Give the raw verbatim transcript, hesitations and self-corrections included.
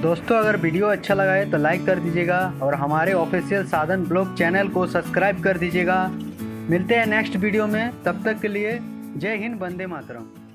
दोस्तों अगर वीडियो अच्छा लगा है तो लाइक कर दीजिएगा और हमारे ऑफिशियल साधन ब्लॉग चैनल को सब्सक्राइब कर दीजिएगा। मिलते हैं नेक्स्ट वीडियो में, तब तक के लिए जय हिंद, वंदे मातरम।